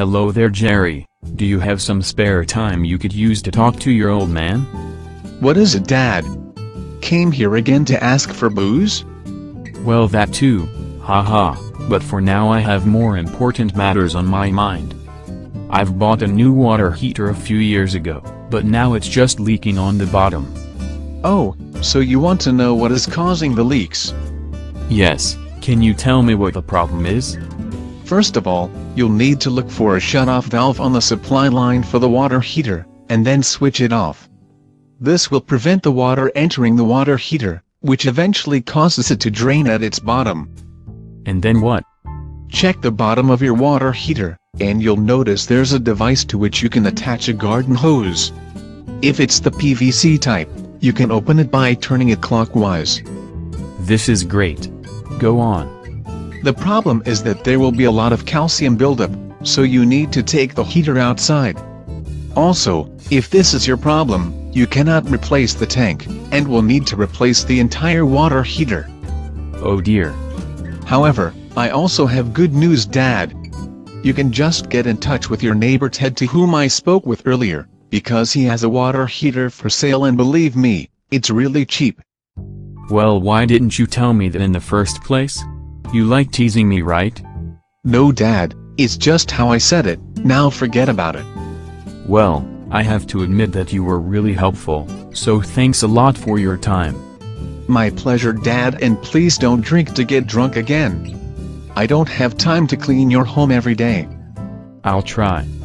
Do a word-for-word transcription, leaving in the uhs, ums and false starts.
Hello there, Jerry. Do you have some spare time you could use to talk to your old man? What is it, Dad? Came here again to ask for booze? Well, that too, haha, but for now I have more important matters on my mind. I've bought a new water heater a few years ago, but now it's just leaking on the bottom. Oh, so you want to know what is causing the leaks? Yes, can you tell me what the problem is? First of all, you'll need to look for a shut-off valve on the supply line for the water heater, and then switch it off. This will prevent the water entering the water heater, which eventually causes it to drain at its bottom. And then what? Check the bottom of your water heater, and you'll notice there's a device to which you can attach a garden hose. If it's the P V C type, you can open it by turning it clockwise. This is great. Go on. The problem is that there will be a lot of calcium buildup, so you need to take the heater outside. Also, if this is your problem, you cannot replace the tank, and will need to replace the entire water heater. Oh dear. However, I also have good news, Dad. You can just get in touch with your neighbor Ted, to whom I spoke with earlier, because he has a water heater for sale, and believe me, it's really cheap. Well, why didn't you tell me that in the first place? You like teasing me, right? No, Dad, it's just how I said it. Now forget about it. Well, I have to admit that you were really helpful, so thanks a lot for your time. My pleasure, Dad, and please don't drink to get drunk again. I don't have time to clean your home every day. I'll try.